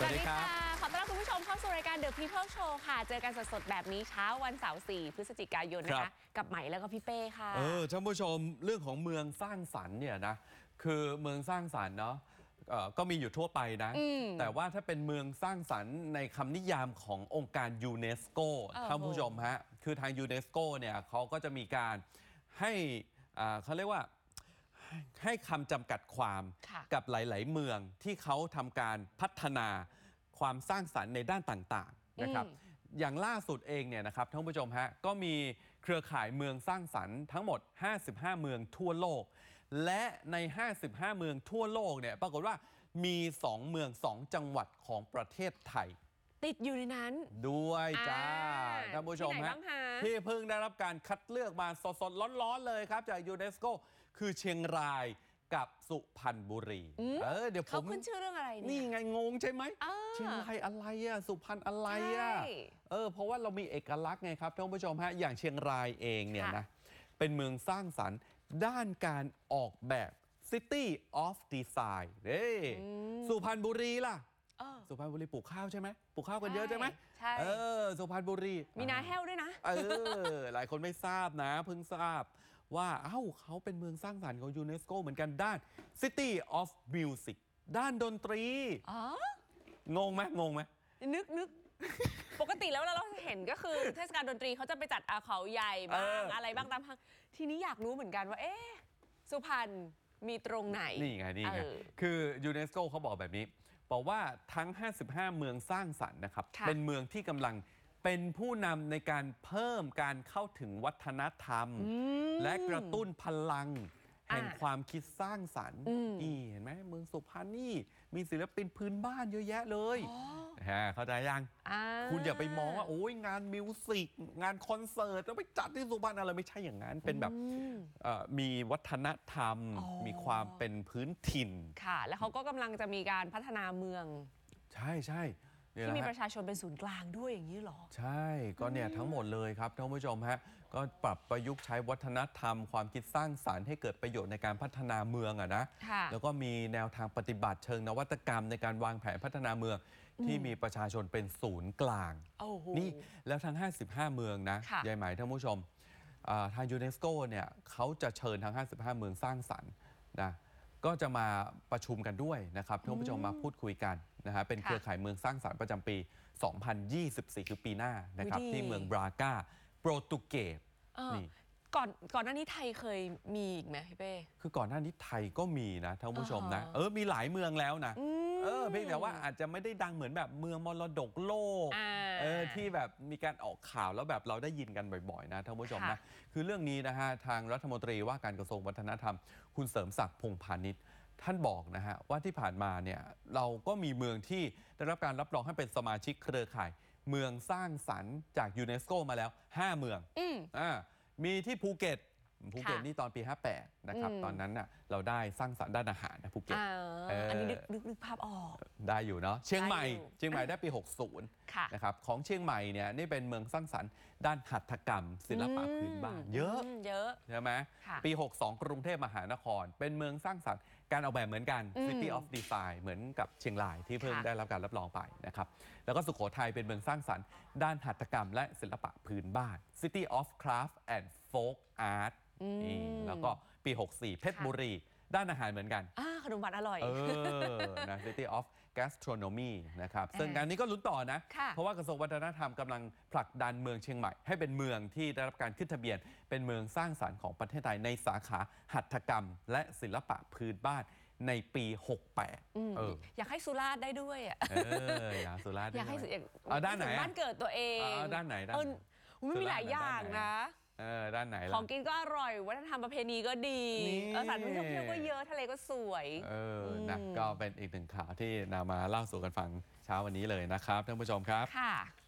สวัสดีค่ะขอต้อนรับคุณผู้ชมเข้าสู่รายการ The People Show ค่ะเจอกันสดๆแบบนี้เช้าวันเสาร์4 พฤศจิกายนนะคะกับไหมแล้วก็พี่เป้ค่ะท่านผู้ชมเรื่องของเมืองสร้างสรรค์เนี่ยนะคือเมืองสร้างสรรค์เนาะก็มีอยู่ทั่วไปนะแต่ว่าถ้าเป็นเมืองสร้างสรรค์ในคำนิยามขององค์การยูเนสโกท่านผู้ชมฮะคือทางยูเนสโกเนี่ยเขาก็จะมีการให้เขาเรียกว่าให้คำจำกัดความกับหลายๆเมืองที่เขาทำการพัฒนาความสร้างสรรค์ในด้านต่างๆนะครับอย่างล่าสุดเองเนี่ยนะครับท่านผู้ชมฮะก็มีเครือข่ายเมืองสร้างสรรค์ทั้งหมด55เมืองทั่วโลกและใน55เมืองทั่วโลกเนี่ยปรากฏว่ามี2เมือง2จังหวัดของประเทศไทยติดอยู่ในนั้นด้วยจ้าท่านผู้ชมฮะที่เพิ่งได้รับการคัดเลือกมาสดๆร้อนๆเลยครับจากยูเนสโกคือเชียงรายกับสุพรรณบุรีเดี๋ยวเขาขึ้นชื่อเรื่องอะไรนี่ไงงงใช่ไหมเชียงรายอะไรอะสุพรรณอะไรอะเพราะว่าเรามีเอกลักษณ์ไงครับท่านผู้ชมฮะอย่างเชียงรายเองเนี่ยนะเป็นเมืองสร้างสรรค์ด้านการออกแบบ City of Design สุพรรณบุรีล่ะสุพรรณบุรีปลูกข้าวใช่ไหมปลูกข้าวกันเยอะใช่ไหมใช่สุพรรณบุรีมีนาแห้วด้วยนะหลายคนไม่ทราบนะเพิ่งทราบว่าเขาเป็นเมืองสร้างสรรค์ของยูเนสโกเหมือนกันด้าน City of Music ด้านดนตรีงงไหมนึกปกติแล้วเราเห็นก็คือเทศกาลดนตรีเขาจะไปจัดเขาใหญ่บ้างอะไรบ้างตามทางทีนี้อยากรู้เหมือนกันว่าสุพรรณมีตรงไหนนี่ไงคือยูเนสโกเขาบอกแบบนี้บอกว่าทั้ง55เมืองสร้างสรรค์นะครับเป็นเมืองที่กำลังเป็นผู้นำในการเพิ่มการเข้าถึงวัฒนธรรมและกระตุ้นพลังแห่งความคิดสร้างสรรค์นี่เห็นไหมเมืองสุพรรณนี่มีศิลปินพื้นบ้านเยอะแยะเลยเข้าใจยังคุณอย่าไปมองว่าโอ้ยงานมิวสิกงานคอนเสิร์ตแล้วไปจัดที่สุพรรณอะไรไม่ใช่อย่างนั้นเป็นแบบมีวัฒนธรรมมีความเป็นพื้นถิ่นค่ะแล้วเขาก็กำลังจะมีการพัฒนาเมืองใช่ที่มีประชาชนเป็นศูนย์กลางด้วยอย่างนี้หรอใช่ก็เนี่ยทั้งหมดเลยครับท่านผู้ชมฮะก็ปรับประยุกต์ใช้วัฒนธรรมความคิดสร้างสรรค์ให้เกิดประโยชน์ในการพัฒนาเมืองนะแล้วก็มีแนวทางปฏิบัติเชิงนวัตกรรมในการวางแผนพัฒนาเมืองที่มีประชาชนเป็นศูนย์กลางนี่แล้วทั้ง55เมืองนะยายหมายท่านผู้ชมทางยูเนสโกเนี่ยเขาจะเชิญทั้ง55เมืองสร้างสรรค์นะก็จะมาประชุมกันด้วยนะครับท่านผู้ชมมาพูดคุยกันนะฮะเป็นเครือข่ายเมืองสร้างสรรค์ประจำปี 2024 คือปีหน้านะครับที่เมืองบรากาโปรตุเกสนี่ก่อนหน้านี้ไทยเคยมีอีกไหมพี่เป้คือก่อนหน้านี้ไทยก็มีนะท่านผู้ชมนะมีหลายเมืองแล้วนะเพียงแต่ว่าอาจจะไม่ได้ดังเหมือนแบบเมืองมรดกโลกที่แบบมีการออกข่าวแล้วแบบเราได้ยินกันบ่อยๆนะท่านผู้ชมนะคือเรื่องนี้นะฮะทางรัฐมนตรีว่าการกระทรวงวัฒนธรรมคุณเสริมศักดิ์พงษ์พาณิชย์ท่านบอกนะฮะว่าที่ผ่านมาเนี่ยเราก็มีเมืองที่ได้รับการรับรองให้เป็นสมาชิกเครือข่ายเมืองสร้างสรรค์จากยูเนสโกมาแล้ว5เมืองมีที่ภูเก็ตนี่ตอนปี 58 นะครับตอนนั้นน่ะเราได้สร้างสรรค์ด้านอาหารนะภูเก็ตอันนี้นึกภาพออกได้อยู่เนาะเชียงใหม่ได้ปี 60 นะครับของเชียงใหม่เนี่ยนี่เป็นเมืองสร้างสรรค์ด้านหัตถกรรมศิลปะพื้นบ้านเยอะใช่ไหมปี 62 กรุงเทพมหานครเป็นเมืองสร้างสรรค์การออกแบบเหมือนกัน City of Design เหมือนกับเชียงรายที่เพิ่งได้รับการรับรองไปนะครับแล้วก็สุโขทัยเป็นเมืองสร้างสรรค์ด้านหัตถกรรมและศิลปะพื้นบ้าน City of Craft and Folk Art แล้วก็ปี 64 เพชรบุรีด้านอาหารเหมือนกันขนมหวานอร่อยนะ City of Gastronomy นะครับซึ่งงานนี้ก็ลุ้นต่อนะเพราะว่ากระทรวงวัฒนธรรมกำลังผลักดันเมืองเชียงใหม่ให้เป็นเมืองที่ได้รับการขึ้นทะเบียนเป็นเมืองสร้างสรรค์ของประเทศไทยในสาขาหัตถกรรมและศิลปะพื้นบ้านในปี 68 อยากให้สุราษฎร์ได้ด้วยอยากสุราษฎร์อยากให้ด้านไหนบ้านเกิดตัวเองด้านไหนไม่มีหลายอย่างนะด้านไหนของกินก็อร่อยวัฒนธรรมประเพณีก็ดีสถานที่ท่องเที่ยวก็เยอะทะเลก็สวยนะก็เป็นอีกหนึ่งข่าวที่นำมาเล่าสู่กันฟังเช้าวันนี้เลยนะครับท่านผู้ชมครับค่ะ